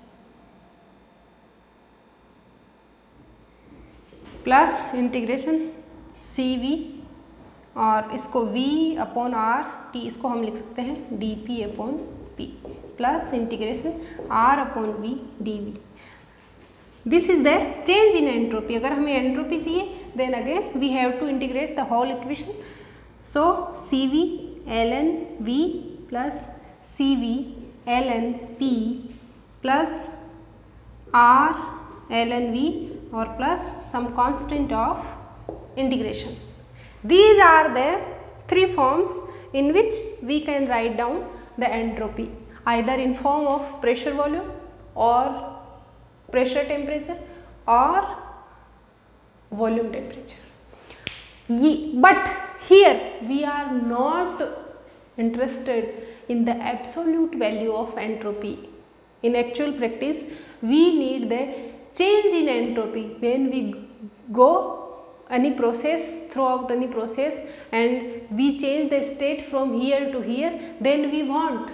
Speaker 1: plus integration C V, और इसको V upon R T, इसको हम लिख सकते हैं D P upon P plus integration R upon V D V. This is the change in entropy. अगर हमें entropy चाहिए, then again we have to integrate the whole equation. So C V L N V plus C V L N P plus R L N V और plus some constant of integration. These are the three forms in which we can write down the entropy, either in form of pressure volume or pressure temperature or volume temperature. But here we are not interested in the absolute value of entropy. In actual practice, we need the change in entropy when we go any process, throughout any process, and we change the state from here to here, then we want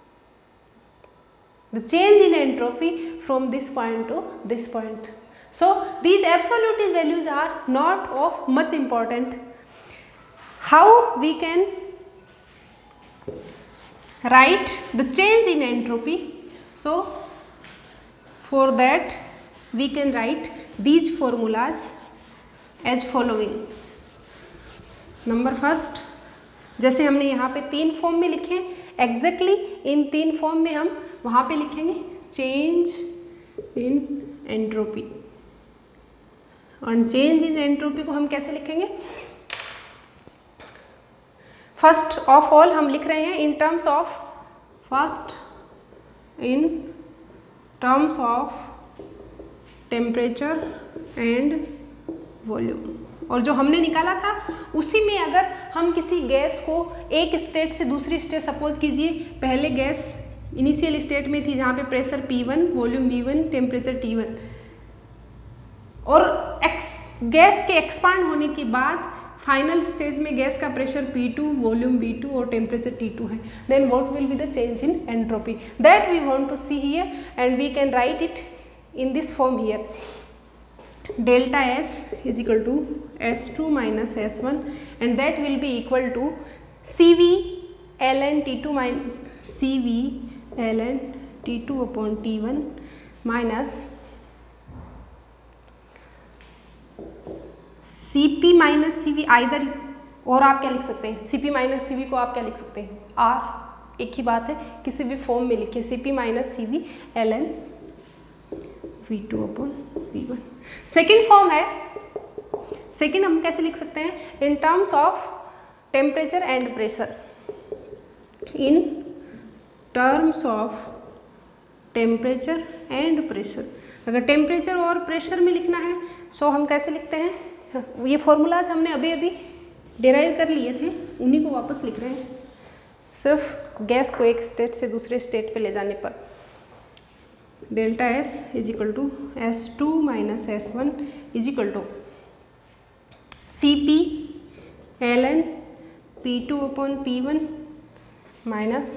Speaker 1: the change in entropy from this point to this point. So these absolute values are not of much important. How we can write the change in entropy? So for that we can write these formulas as following. Number first, जैसे हमने यहाँ पे तीन form में लिखे, exactly इन तीन form में हम वहाँ पे लिखेंगे चेंज इन एंट्रोपी. और चेंज इन एंट्रोपी को हम कैसे लिखेंगे? फर्स्ट ऑफ ऑल हम लिख रहे हैं in terms of, first in terms of temperature and volume. और जो हमने निकाला था उसी में अगर हम किसी गैस को एक स्टेट से दूसरी स्टेट, सपोज कीजिए पहले गैस इनिशियल स्टेट में थी जहाँ पे pressure P one, volume V one, temperature T one, और एक्स गैस के एक्सपांड होने के बाद फाइनल स्टेज में गैस का pressure P two, volume V two और टेम्परेचर टी टू है, then what will be the change in entropy, that we want to see here, and we can write it in this form here, delta S is equal to S two minus S one, and that will be equal to C V ln T two minus C V ln T two upon T one minus C P minus C V either, और आप क्या लिख सकते हैं, C P minus C V को आप क्या लिख सकते हैं, आर, एक ही बात है, किसी भी फॉर्म में लिखिए, C P minus C V L N V two upon V one. Second form है, सेकेंड हम कैसे लिख सकते हैं, in terms of temperature and pressure, in terms of temperature and pressure. अगर टेम्परेचर और प्रेशर में लिखना है सो हम कैसे लिखते हैं, ये फॉर्मूलाज हमने अभी अभी डिराइव कर लिए थे, उन्हीं को वापस लिख रहे हैं, सिर्फ गैस को एक स्टेट से दूसरे स्टेट पे ले जाने पर। Delta S is equal to S two minus S one is equal to C P L N P two upon P one minus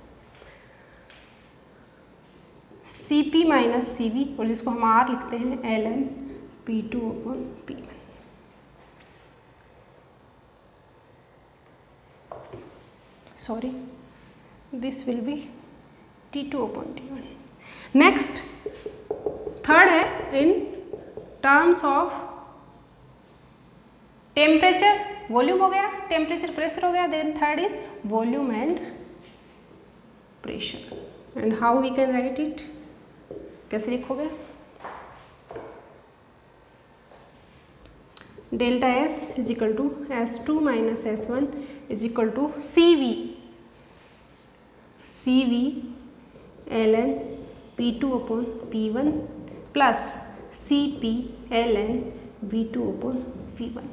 Speaker 1: C P minus C V, और जिसको हम आर लिखते हैं L N P two upon P one. Sorry, this will be T two upon T one. Next third है in terms of temperature, volume हो गया, temperature pressure हो गया, then third is volume and pressure. And how we can write it, कैसे लिखोगे, delta S is equal to S two minus S one is equal to C V C V L N P two upon P one plus C P L N V two upon P one.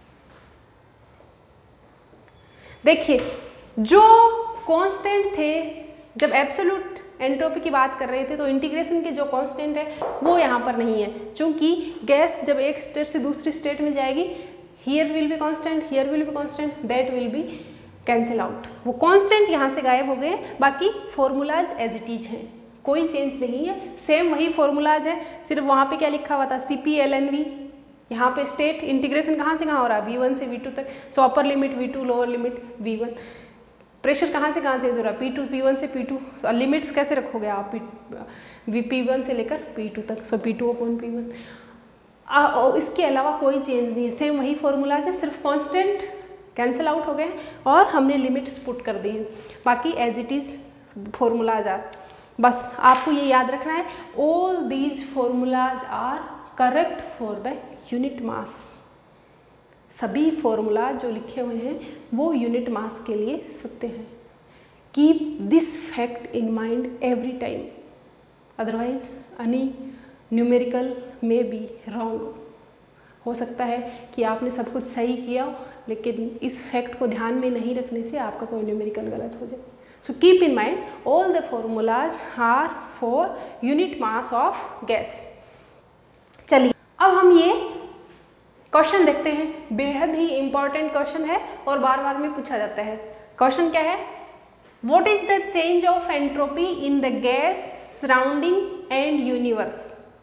Speaker 1: देखिए, जो constant थे जब absolute entropy की बात कर रहे थे तो इंटीग्रेशन के जो कांस्टेंट है वो यहाँ पर नहीं है, क्योंकि गैस जब एक स्टेट से दूसरी स्टेट में जाएगी, here will be constant, here will be constant, that will be cancel out. वो कांस्टेंट यहाँ से गायब हो गए, बाकी फॉर्मूलाज एज इट इज हैं, कोई चेंज नहीं है, सेम वही फॉर्मूलाज है, सिर्फ वहाँ पे क्या लिखा हुआ था, C P L N V, यहाँ पे स्टेट इंटीग्रेशन कहाँ से कहाँ हो रहा है, वी वन से वी टू तक, so upper limit V two, lower limit V one. Pressure कहाँ से कहाँ चेंज हो रहा है, पी टू पी वन से पी टू, लिमिट्स कैसे रखोगे आप, पी वी पी वन से लेकर पी टू तक, so P two upon P one. इसके अलावा कोई चेंज नहीं है, सेम वही फॉर्मूलाज है, सिर्फ कांस्टेंट कैंसिल आउट हो गए और हमने लिमिट्स पुट कर दी हैं, बाकी as it is formulas are. बस आपको ये याद रखना है, all these formulas are correct for the unit mass. सभी फॉर्मूला जो लिखे हुए हैं वो यूनिट मास के लिए सत्य हैं। Keep this fact in mind every time, otherwise any numerical में बी रॉन्ग। हो सकता है कि आपने सब कुछ सही किया लेकिन इस फैक्ट को ध्यान में नहीं रखने से आपका कोई न्यूमेरिकल गलत हो जाए। So keep in mind all the formulas are for unit mass of gas. चलिए अब हम ये क्वेश्चन देखते हैं, बेहद ही इंपॉर्टेंट क्वेश्चन है और बार बार में पूछा जाता है। क्वेश्चन क्या है, what is the change of entropy in the gas surrounding and universe.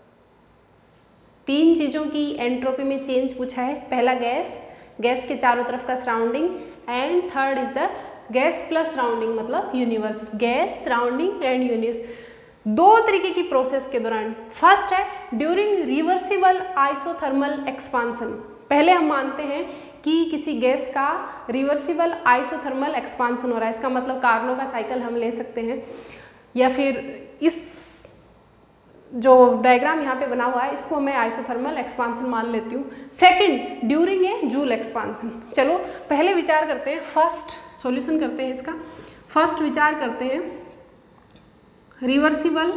Speaker 1: तीन चीजों की एंट्रोपी में चेंज पूछा है, पहला गैस, गैस के चारों तरफ का surrounding, and third is the gas plus surrounding मतलब universe, gas surrounding and universe. दो तरीके की प्रोसेस के दौरान, फर्स्ट है ड्यूरिंग रिवर्सिबल आइसोथर्मल एक्सपांसन। पहले हम मानते हैं कि किसी गैस का रिवर्सिबल आइसोथर्मल एक्सपांसन हो रहा है, इसका मतलब कार्नो का साइकिल हम ले सकते हैं, या फिर इस जो डायग्राम यहाँ पे बना हुआ है इसको मैं आइसोथर्मल एक्सपांसन मान लेती हूँ। Second during a Joule expansion. चलो पहले विचार करते हैं, फर्स्ट सॉल्यूशन करते हैं इसका। फर्स्ट विचार करते हैं रिवर्सिबल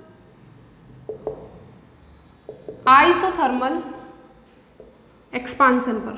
Speaker 1: आइसोथर्मल एक्सपांसन पर।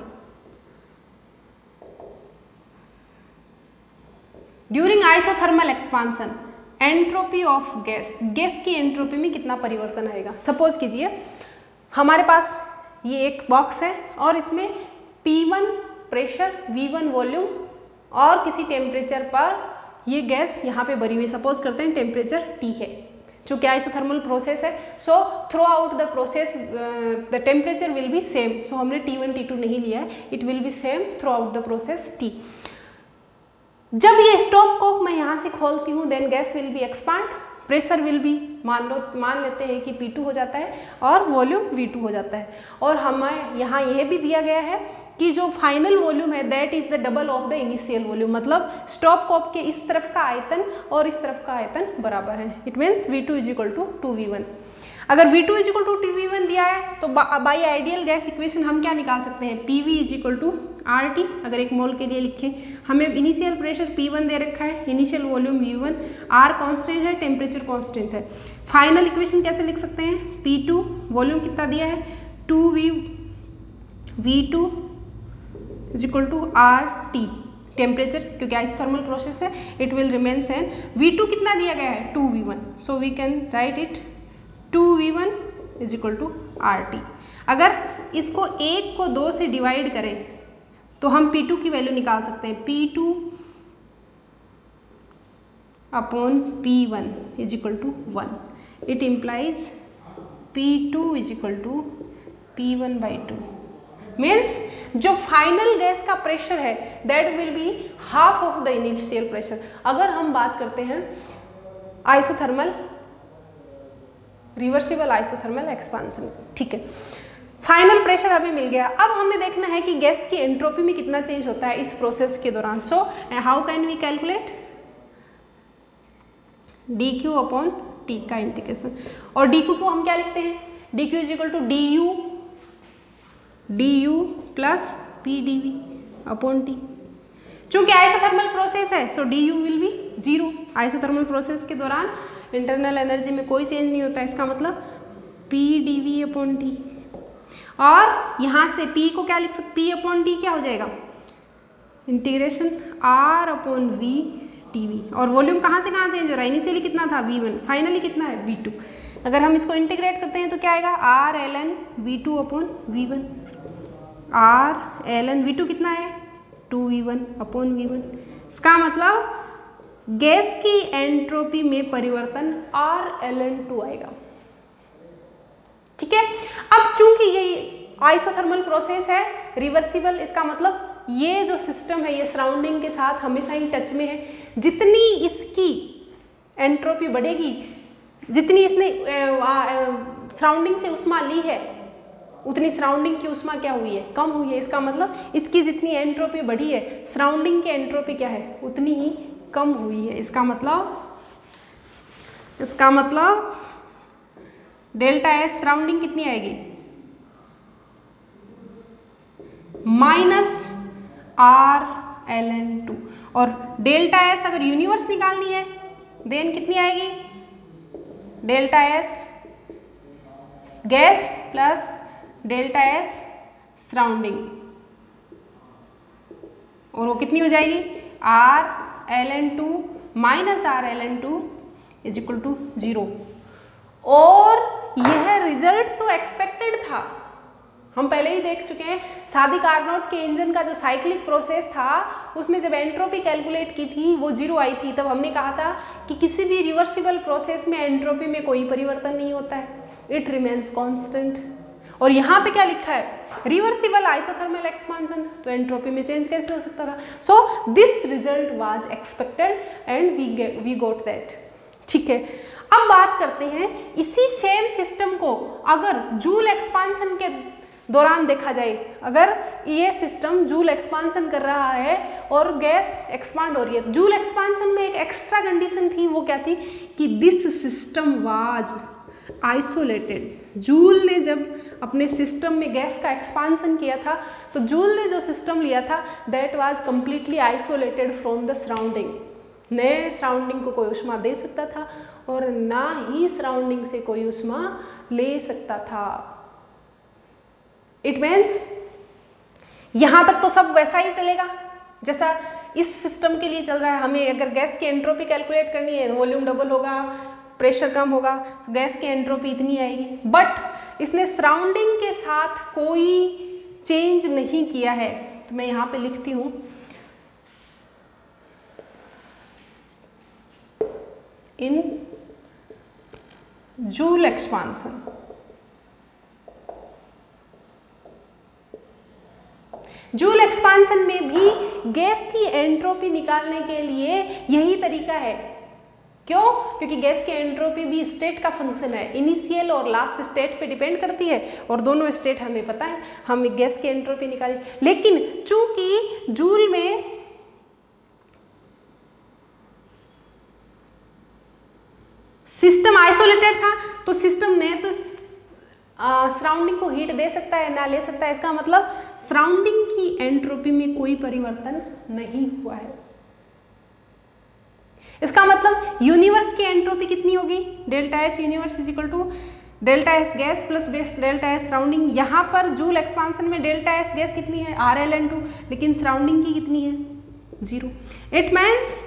Speaker 1: During isothermal expansion entropy of gas, gas की एंट्रोपी में कितना परिवर्तन आएगा। सपोज कीजिए हमारे पास ये एक बॉक्स है और इसमें P one pressure, V one volume और किसी टेम्परेचर पर ये गैस यहाँ पे भरी हुई, सपोज करते हैं टेम्परेचर T है। चूँकि आइसोथर्मल प्रोसेस है, so throughout the process the temperature will be same. So हमने टी वन टी टू नहीं लिया है, it will be same throughout the process T. जब ये स्टॉप कोक मैं यहाँ से खोलती हूँ, then gas will be expand, pressure will be, मान लो मान लेते हैं कि पी टू हो जाता है और वॉल्यूम वी टू हो जाता है। और हमें यहाँ यह भी दिया गया है कि जो फाइनल वॉल्यूम है that is the double of the initial volume, मतलब स्टॉप कोक के इस तरफ का आयतन और इस तरफ का आयतन बराबर है। It means V two is equal to two V one. अगर V two is equal to two V one दिया है तो बाई आइडियल गैस इक्वेशन हम क्या निकाल सकते हैं, P V is equal to R T. अगर एक मोल के लिए लिखें, हमें इनिशियल प्रेशर पी वन दे रखा है, initial volume V one, R constant है, टेम्परेचर कांस्टेंट है। फाइनल इक्वेशन कैसे लिख सकते हैं, पी टू वॉल्यूम कितना दिया है two V V two is equal to R T, temperature क्योंकि आइसोथर्मल प्रोसेस है it will remain same. V two कितना दिया गया है two V one, so we can write it two V one is equal to R T. अगर इसको एक को दो से डिवाइड करें तो हम पी टू की वैल्यू निकाल सकते हैं, P two upon P one is equal to one. It implies P two is equal to P one by two. Means जो फाइनल गैस का प्रेशर है that will be half of the initial pressure. अगर हम बात करते हैं isothermal reversible isothermal expansion, ठीक है, फाइनल प्रेशर हमें मिल गया। अब हमें देखना है कि गैस की एंट्रोपी में कितना चेंज होता है इस प्रोसेस के दौरान। So how can we calculate, D Q upon T का इंटीग्रेशन, और डी क्यू को हम क्या लिखते हैं, D Q is equal to D U D U plus P D V upon T. चूंकि आइसोथर्मल प्रोसेस है so D U will be zero. Isothermal process के दौरान इंटरनल एनर्जी में कोई चेंज नहीं होता है, इसका मतलब P D V upon T. और यहाँ से P को क्या लिख सकते, P अपॉन टी क्या हो जाएगा, integration R upon V T V. और वॉल्यूम कहाँ से कहाँ चेंज हो रहा है, इनिशियली कितना था वी वन, फाइनली कितना है वी टू। अगर हम इसको इंटीग्रेट करते हैं तो क्या आएगा, R L N V two upon V one, R L N V two कितना है two V one upon V one. इसका मतलब गैस की एंट्रोपी में परिवर्तन आर एल एन टू आएगा, ठीक है। अब चूंकि ये आइसोथर्मल प्रोसेस है रिवर्सिबल, इसका मतलब ये जो सिस्टम है ये सराउंडिंग के साथ हमेशा ही टच में है। जितनी इसकी एंट्रोपी बढ़ेगी, जितनी इसने सराउंडिंग से उष्मा ली है उतनी सराउंडिंग की उष्मा क्या हुई है, कम हुई है। इसका मतलब इसकी जितनी एंट्रोपी बढ़ी है सराउंडिंग की एंट्रोपी क्या है उतनी ही कम हुई है। इसका मतलब इसका मतलब डेल्टा एस सराउंडिंग कितनी आएगी, minus R L N two. और डेल्टा एस अगर यूनिवर्स निकालनी है देन कितनी आएगी, delta S gas plus delta S surrounding, और वो कितनी हो जाएगी, R L N two minus R L N two is equal to zero. और यह रिजल्ट तो एक्सपेक्टेड था, हम पहले ही देख चुके हैं सादी कार्नोट के इंजन का जो साइक्लिक प्रोसेस था उसमें जब एंट्रोपी कैलकुलेट की थी वो जीरो आई थी, तब हमने कहा था कि किसी भी रिवर्सिबल प्रोसेस में एंट्रोपी में कोई परिवर्तन नहीं होता है, इट रिमेन्स कांस्टेंट। और यहाँ पे क्या लिखा है, रिवर्सिबल आइसोथर्मल एक्सपांसन, तो एंट्रोपी में चेंज कैसे हो सकता था। So this result was expected and we we got that, ठीक है। अब बात करते हैं इसी सेम सिस्टम को अगर जूल एक्सपांसन के दौरान देखा जाए, अगर ये सिस्टम जूल एक्सपांसन कर रहा है और गैस एक्सपांड हो रही है। जूल एक्सपांसन में एक एक्स्ट्रा कंडीशन थी, वो क्या थी कि this system was isolated. Joule ने जब अपने सिस्टम में गैस का एक्सपांसन किया था तो जूल ने जो सिस्टम लिया था that was completely isolated from the surrounding. नए सराउंडिंग को कोई उष्मा दे सकता था और ना ही सराउंडिंग से कोई उष्मा ले सकता था। इट मीन्स यहाँ तक तो सब वैसा ही चलेगा जैसा इस सिस्टम के लिए चल रहा है। हमें अगर गैस की एंट्रोपी कैलकुलेट करनी है, वॉल्यूम डबल होगा, प्रेशर कम होगा, तो गैस की एंट्रोपी इतनी आएगी। बट इसने सराउंडिंग के साथ कोई चेंज नहीं किया है, तो मैं यहाँ पे लिखती हूँ in Joule expansion. Joule expansion में भी गैस की एंट्रोपी निकालने के लिए यही तरीका है। क्यों? क्योंकि गैस की एंट्रोपी भी स्टेट का फंक्शन है, इनिशियल और लास्ट स्टेट पे डिपेंड करती है, और दोनों स्टेट हमें पता है, हम गैस की एंट्रोपी निकालें। लेकिन चूंकि जूल में सिस्टम आइसोलेटेड था, तो सिस्टम ने तो सराउंडिंग को हीट दे सकता है ना ले सकता है, इसका मतलब सराउंडिंग की एंट्रोपी में कोई परिवर्तन नहीं हुआ है। इसका मतलब यूनिवर्स की एंट्रोपी कितनी होगी? Delta H universe is equal to delta S gas plus delta S surrounding. यहाँ पर जूल एक्सपांसन में डेल्टा एस गैस कितनी है? आर एल एन टू, लेकिन सराउंडिंग की कितनी है? Zero. It means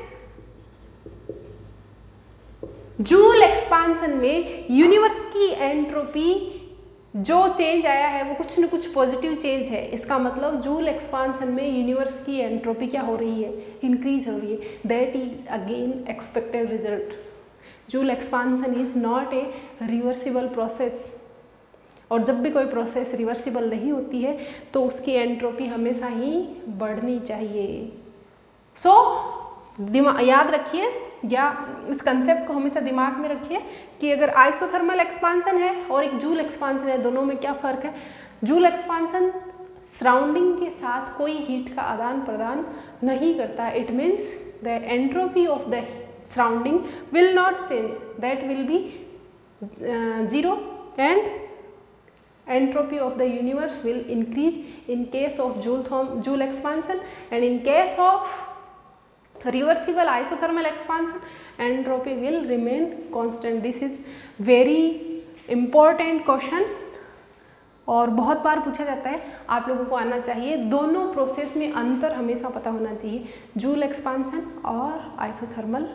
Speaker 1: Joule expansion में यूनिवर्स की एंट्रोपी जो चेंज आया है वो कुछ न कुछ पॉजिटिव चेंज है। इसका मतलब जूल एक्सपांसन में यूनिवर्स की एंट्रोपी क्या हो रही है? इंक्रीज हो रही है। That is again expected result. Joule expansion is not a reversible process, और जब भी कोई प्रोसेस रिवर्सिबल नहीं होती है तो उसकी एंट्रोपी हमेशा ही बढ़नी चाहिए। सो so, दिमाग याद रखिए, या इस कंसेप्ट को हमेशा दिमाग में रखिए कि अगर आइसोथर्मल एक्सपांसन है और एक जूल एक्सपांसन है, दोनों में क्या फ़र्क है? जूल एक्सपांसन सराउंडिंग के साथ कोई हीट का आदान प्रदान नहीं करता। It means the entropy of the surrounding will not change, that will be zero, and entropy of the universe will increase in case of joule joule expansion, and in case of reversible isothermal expansion entropy will remain constant. This is very important question और बहुत बार पूछा जाता है, आप लोगों को आना चाहिए। दोनों प्रोसेस में अंतर हमेशा पता होना चाहिए, जूल एक्सपांसन और आइसोथर्मल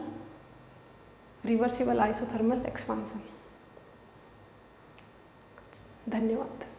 Speaker 1: रिवर्सिबल आइसोथर्मल एक्सपांसन। धन्यवाद।